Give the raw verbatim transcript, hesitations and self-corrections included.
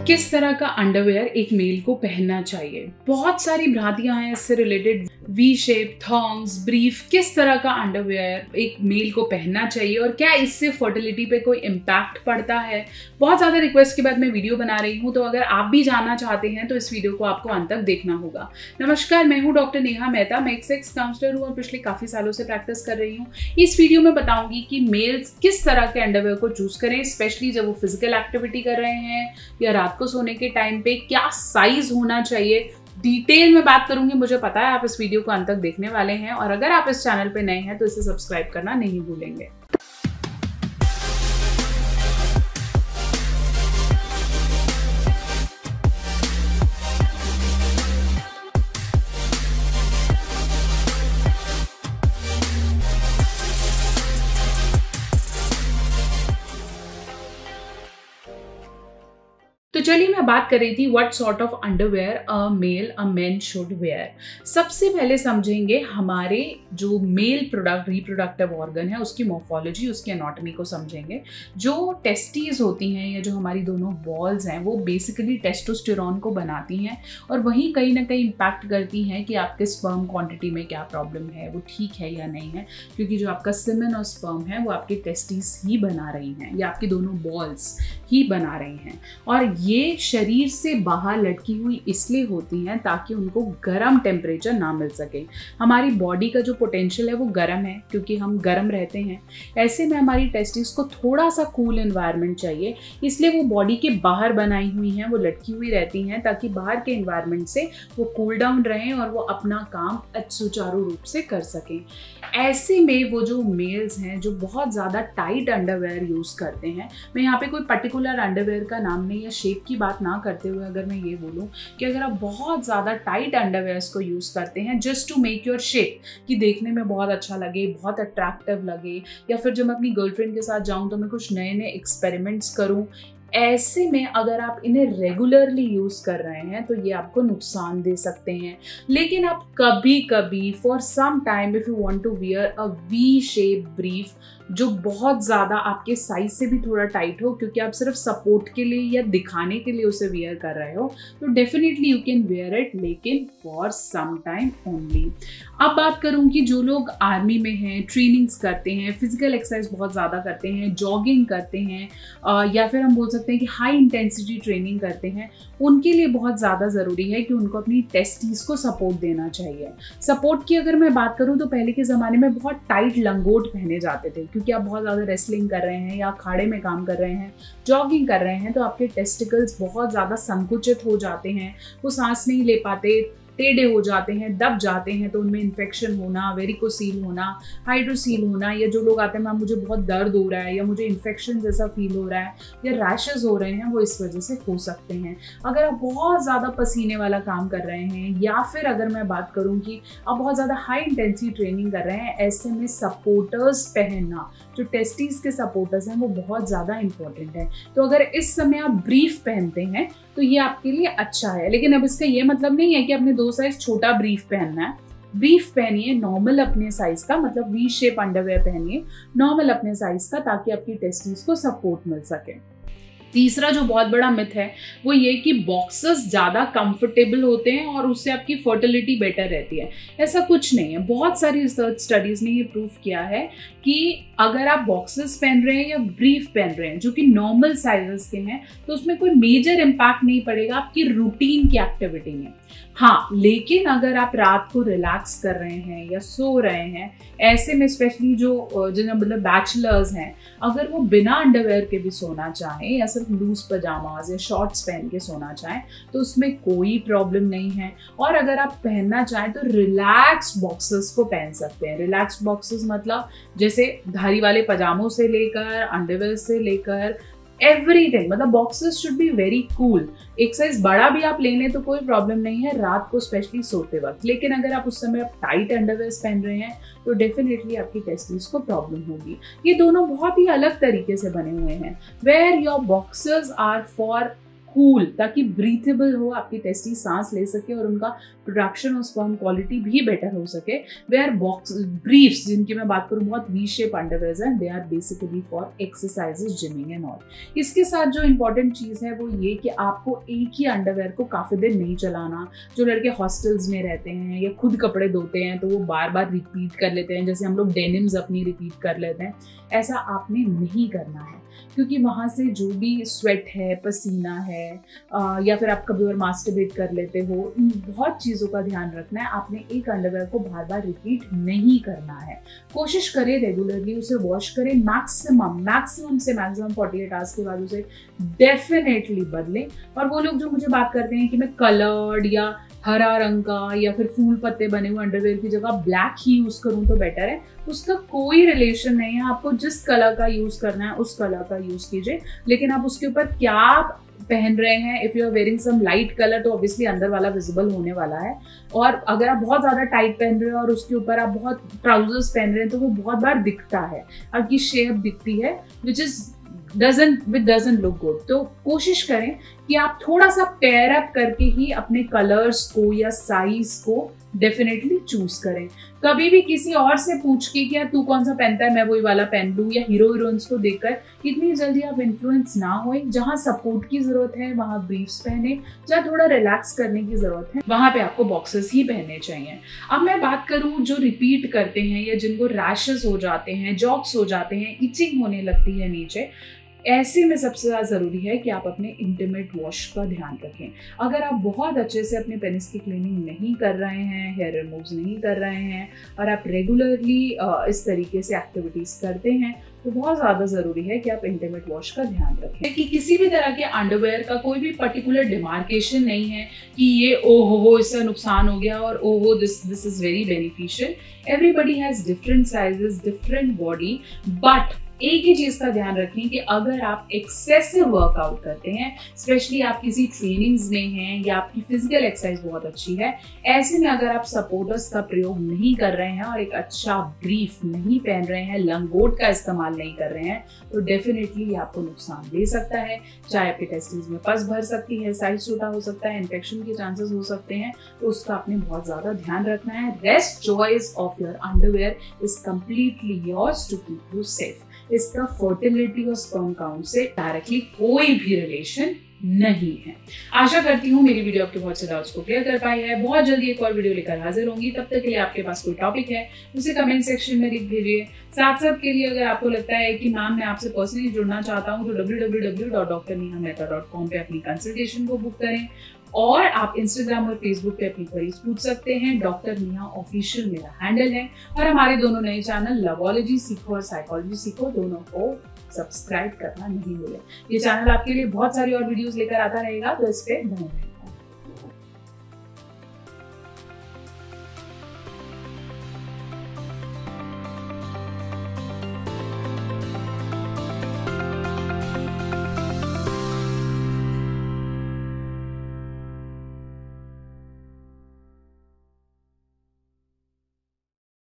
किस तरह का अंडरवेयर एक मेल को पहनना चाहिए। बहुत सारी भ्रांतियां हैं इससे related. V shape, thongs, brief, किस तरह का अंडरवेयर एक मेल को पहनना चाहिए और क्या इससे फर्टिलिटी पे कोई इम्पैक्ट पड़ता है। बहुत ज़्यादा रिक्वेस्ट के बाद मैं वीडियो बना रही हूँ, तो अगर आप भी जानना चाहते हैं तो इस वीडियो को आपको अंत तक देखना होगा। नमस्कार, मैं हूँ डॉक्टर नेहा मेहता। मैं एक सेक्स काउंसलर हूँ और पिछले काफ़ी सालों से प्रैक्टिस कर रही हूँ। इस वीडियो में बताऊंगी कि मेल्स किस तरह के अंडरवेयर को चूज करें, स्पेशली जब वो फिजिकल एक्टिविटी कर रहे हैं या रात को सोने के टाइम पे क्या साइज होना चाहिए। डिटेल में बात करूंगी। मुझे पता है आप इस वीडियो को अंत तक देखने वाले हैं और अगर आप इस चैनल पे नए हैं तो इसे सब्सक्राइब करना नहीं भूलेंगे। तो चलिए मैं बात कर रही थी what sort of underwear a male a man should wear. सबसे पहले समझेंगे हमारे जो मेल प्रोडक्ट रिप्रोडक्टिव ऑर्गन है उसकी मॉर्फोलॉजी, उसकी एनाटॉमी को समझेंगे। जो टेस्टीज होती हैं या जो हमारी दोनों बॉल्स हैं वो बेसिकली टेस्टोस्टेरोन को बनाती हैं और वहीं कहीं ना कहीं इम्पैक्ट करती हैं कि आपके स्पर्म क्वांटिटी में क्या प्रॉब्लम है, वो ठीक है या नहीं है, क्योंकि जो आपका सीमेन और स्पर्म है वो आपके टेस्टीज ही बना रही हैं या आपकी दोनों बॉल्स ही बना रही हैं। और ये शरीर से बाहर लटकी हुई इसलिए होती हैं ताकि उनको गर्म टेम्परेचर ना मिल सके। हमारी बॉडी का जो पोटेंशियल है वो गर्म है क्योंकि हम गर्म रहते हैं। ऐसे में हमारी टेस्टिस को थोड़ा सा कूल एनवायरनमेंट चाहिए, इसलिए वो बॉडी के बाहर बनाई हुई हैं, वो लटकी हुई रहती हैं ताकि बाहर के एनवायरनमेंट से वो कूल डाउन रहें और वो अपना काम सुचारू रूप से कर सकें। ऐसे में वो जो मेल्स हैं जो बहुत ज़्यादा टाइट अंडरवेयर यूज़ करते हैं, मैं यहाँ पे कोई पर्टिकुलर अंडरवेयर का नाम नहीं या शेप की बात ना करते हुए अगर मैं ये बोलूँ कि अगर आप बहुत ज़्यादा टाइट अंडरवेयर्स को यूज़ करते हैं just to make your shape, कि देखने में बहुत अच्छा लगे, बहुत अट्रैक्टिव लगे, या फिर जब मैं अपनी गर्लफ्रेंड के साथ जाऊँ तो मैं कुछ नए नए एक्सपेरिमेंट्स करूँ, ऐसे में अगर आप इन्हें रेगुलरली यूज़ कर रहे हैं तो ये आपको नुकसान दे सकते हैं। लेकिन आप कभी कभी for some time if you want to wear a V shape brief जो बहुत ज़्यादा आपके साइज से भी थोड़ा टाइट हो, क्योंकि आप सिर्फ सपोर्ट के लिए या दिखाने के लिए उसे वियर कर रहे हो, तो definitely you can wear it, लेकिन फॉर सम टाइम ओनली। अब बात करूँ कि जो लोग आर्मी में हैं, ट्रेनिंग्स करते हैं, फिजिकल एक्सरसाइज बहुत ज़्यादा करते हैं, जॉगिंग करते हैं, या फिर हम बोल सकते हैं कि हाई इंटेंसिटी ट्रेनिंग करते हैं, उनके लिए बहुत ज़्यादा ज़रूरी है कि उनको अपनी टेस्टीज को सपोर्ट देना चाहिए। सपोर्ट की अगर मैं बात करूँ तो पहले के ज़माने में बहुत टाइट लंगोट पहने जाते थे, क्योंकि आप बहुत ज़्यादा रेसलिंग कर रहे हैं या अखाड़े में काम कर रहे हैं, जॉगिंग कर रहे हैं, तो आपके टेस्टिकल्स बहुत ज़्यादा संकुचित हो जाते हैं, वो सांस नहीं ले पाते, टेढ़े हो जाते हैं, दब जाते हैं, तो उनमें इन्फेक्शन होना, वेरिकोसील होना, हाइड्रोसील होना, या जो लोग आते हैं मैम मुझे बहुत दर्द हो रहा है या मुझे इन्फेक्शन जैसा फील हो रहा है या रैशेज हो रहे हैं, वो इस वजह से हो सकते हैं। अगर आप बहुत ज़्यादा पसीने वाला काम कर रहे हैं या फिर अगर मैं बात करूँ कि आप बहुत ज़्यादा हाई इंटेंसिटी ट्रेनिंग कर रहे हैं, ऐसे में सपोर्टर्स पहनना, जो टेस्टीज के सपोर्टर्स हैं, वो बहुत ज़्यादा इंपॉर्टेंट है। तो अगर इस समय आप ब्रीफ पहनते हैं तो ये आपके लिए अच्छा है, लेकिन अब इसका ये मतलब नहीं है कि आपने दो साइज छोटा ब्रीफ पहनना है। ब्रीफ पहनिए नॉर्मल अपने साइज का, मतलब वी शेप अंडरवेयर पहनिए नॉर्मल अपने साइज का, ताकि आपकी टेस्टीज को सपोर्ट मिल सके। तीसरा जो बहुत बड़ा मिथ है वो ये कि बॉक्सेस ज़्यादा कंफर्टेबल होते हैं और उससे आपकी फर्टिलिटी बेटर रहती है। ऐसा कुछ नहीं है। बहुत सारी रिसर्च स्टडीज़ ने ये प्रूव किया है कि अगर आप बॉक्सेस पहन रहे हैं या ब्रीफ पहन रहे हैं जो कि नॉर्मल साइजेस के हैं, तो उसमें कोई मेजर इम्पैक्ट नहीं पड़ेगा आपकी रूटीन की एक्टिविटी में। हाँ, लेकिन अगर आप रात को रिलैक्स कर रहे हैं या सो रहे हैं, ऐसे में स्पेशली जो जिन्हें मतलब बैचलर्स हैं, अगर वो बिना अंडरवेयर के भी सोना चाहें या सिर्फ लूज पजामाज या शॉर्ट्स पहन के सोना चाहें तो उसमें कोई प्रॉब्लम नहीं है। और अगर आप पहनना चाहें तो रिलैक्स बॉक्सेस को पहन सकते हैं। रिलैक्स बॉक्सेस मतलब जैसे धारी वाले पजामों से लेकर अंडरवेयर से लेकर एवरीथिंग, मतलब boxers should be very cool. एक साइज बड़ा भी आप ले लें तो कोई प्रॉब्लम नहीं है रात को स्पेशली सोते वक्त, लेकिन अगर आप उस समय आप टाइट अंडरवेयर्स पहन रहे हैं तो डेफिनेटली आपकी टेस्टिस को प्रॉब्लम होगी। ये दोनों बहुत ही अलग तरीके से बने हुए हैं। Wear your boxers are for cool, ताकि ब्रीथेबल हो, आपकी टेस्टी सांस ले सके और उनका प्रोडक्शन और स्पर्म क्वालिटी भी बेटर हो सके। वे आर बॉक्स ब्रीफ्स, जिनकी मैं बात करूँ, बहुत वी शेप अंडरवेयर्स हैं। They are basically for exercises, gymming and all. इसके साथ जो इंपॉर्टेंट चीज़ है वो ये कि आपको एक ही अंडरवेयर को काफ़ी देर नहीं चलाना। जो लड़के हॉस्टल्स में रहते हैं या खुद कपड़े धोते हैं तो वो बार बार रिपीट कर लेते हैं, जैसे हम लोग डेनिम्स अपनी रिपीट कर लेते हैं, ऐसा आपने नहीं करना है, क्योंकि वहाँ से जो भी स्वेट है, पसीना है, आ, या फिर आप कभी और मास्टरबेट कर लेते हो, इन बहुत चीज़ों का ध्यान रखना है। आपने एक अंडरवेयर को बार बार रिपीट नहीं करना है। कोशिश करें रेगुलरली उसे वॉश करें, मैक्सिमम मैक्सिमम से मैक्सिमम अड़तालीस आवर्स के बाद उसे डेफिनेटली बदलें। और वो लोग जो मुझे बात करते हैं कि मैं कलर्ड या हरा रंग का या फिर फूल पत्ते बने हुए अंडरवेयर की जगह ब्लैक ही यूज करूं तो बेटर है, उसका कोई रिलेशन नहीं है। आपको जिस कलर का यूज करना है उस कलर का यूज कीजिए, लेकिन आप उसके ऊपर क्या पहन रहे हैं, if you are wearing some light colour तो ऑब्वियसली अंदर वाला विजिबल होने वाला है। और अगर आप बहुत ज्यादा टाइट पहन रहे हो और उसके ऊपर आप बहुत ट्राउजर्स पहन रहे हैं तो वो बहुत बार दिखता है, आपकी शेप दिखती है, which is doesn't which doesn't look good। तो कोशिश करें कि आप थोड़ा सा पेयर अप करके ही अपने कलर्स को या साइज को डेफिनेटली चूज करें। कभी भी किसी और से पूछ के कि यार तू कौन सा पहनता है, मैं वही वाला पहन लूं, या हीरो हीरोइंस को देखकर इतनी जल्दी आप इन्फ्लुएंस ना होए। जहां सपोर्ट की जरूरत है वहां ब्रीफ्स पहने, जहां थोड़ा रिलैक्स करने की जरूरत है वहां पे आपको बॉक्सेस ही पहनने चाहिए। अब मैं बात करूं जो रिपीट करते हैं या जिनको रैशेस हो जाते हैं, जॉक्स हो जाते हैं, इचिंग होने लगती है नीचे, ऐसे में सबसे ज़्यादा ज़रूरी है कि आप अपने इंटीमेट वॉश का ध्यान रखें। अगर आप बहुत अच्छे से अपने पेनिस की क्लीनिंग नहीं कर रहे हैं, हेयर रिमूव्स नहीं कर रहे हैं और आप रेगुलरली इस तरीके से एक्टिविटीज़ करते हैं तो बहुत ज़्यादा ज़रूरी है कि आप इंटीमेट वॉश का ध्यान रखें। कि किसी भी तरह के अंडरवेयर का कोई भी पर्टिकुलर डिमार्केशन नहीं है कि ये ओ हो हो इससे नुकसान हो गया और ओ हो this this is very beneficial. Everybody has different sizes, different body, but एक ही चीज का ध्यान रखें कि अगर आप एक्सेसिव वर्कआउट करते हैं, स्पेशली आप किसी ट्रेनिंग्स में हैं या आपकी फिजिकल एक्सरसाइज बहुत अच्छी है, ऐसे में अगर आप सपोर्टर्स का प्रयोग नहीं कर रहे हैं और एक अच्छा ब्रीफ नहीं पहन रहे हैं, लंगोट का इस्तेमाल नहीं कर रहे हैं, तो डेफिनेटली आपको नुकसान दे सकता है। चाहे आपके टेस्टिस में पस भर सकती है, साइज छोटा हो सकता है, इन्फेक्शन के चांसेस हो सकते हैं, तो उसका आपने बहुत ज्यादा ध्यान रखना है। Rest choice of your underwear is completely yours to keep you safe. इसका फर्टिलिटी और स्पर्म काउंट से डायरेक्टली कोई भी रिलेशन नहीं है। आशा करती हूँ मेरी वीडियो आपके बहुत से डाउट्स को क्लियर कर पाई है। बहुत जल्दी एक और वीडियो लेकर हाजिर होंगी। तब तक के लिए आपके पास कोई टॉपिक है उसे कमेंट सेक्शन में लिख दीजिए। साथ साथ के लिए अगर आपको लगता है कि मैम मैं आपसे पर्सनली जुड़ना चाहता हूँ तो W W W dot doctor Neha Mehta dot com पे अपनी कंसल्टेशन को बुक करें और आप इंस्टाग्राम और फेसबुक पे अपनी क्वेरीज पूछ सकते हैं। डॉक्टर नेहा ऑफिशियल मेरा हैंडल है और हमारे दोनों नए चैनल लवोलॉजी सीखो और साइकोलॉजी सीखो दोनों को सब्सक्राइब करना नहीं भूलें। ये चैनल आपके लिए बहुत सारी और वीडियोस लेकर आता रहेगा, तो इस पे बने रहें।